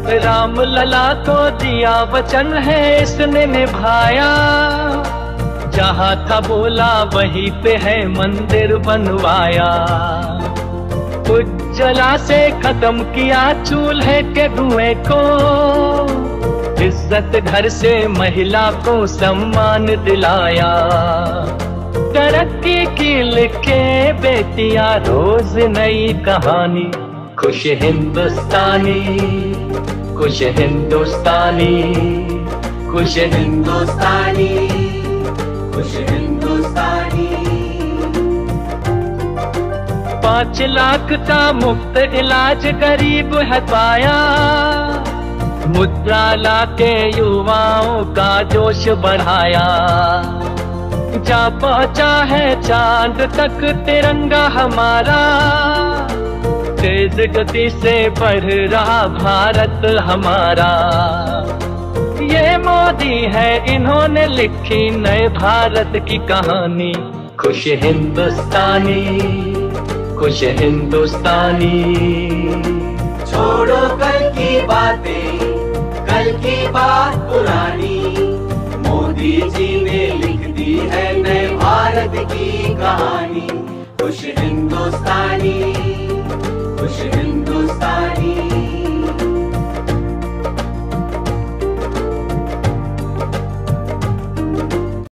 राम लला को दिया वचन है इसने निभाया, जहाँ था बोला वहीं पे है मंदिर बनवाया। उज्ज्वला से खत्म किया चूल्हे के धुएं को, इज्जत घर से महिला को सम्मान दिलाया। तरक्की की लिखे बेटियां रोज नई कहानी, खुश हिंदुस्तानी, खुश हिंदुस्तानी, खुश हिंदुस्तानी, खुश हिंदुस्तानी। 5 लाख का मुफ्त इलाज गरीब है पाया, मुद्रा लाके युवाओं का जोश बढ़ाया। जा पहुंचा है चांद तक तिरंगा हमारा, तेज गति से बढ़ रहा भारत हमारा। ये मोदी है इन्होंने लिखी नए भारत की कहानी, खुश हिंदुस्तानी, खुश हिंदुस्तानी। छोड़ो कल की बातें, कल की बात पुरानी, मोदी जी ने लिख दी है नए भारत की कहानी, खुश हिंदुस्तानी,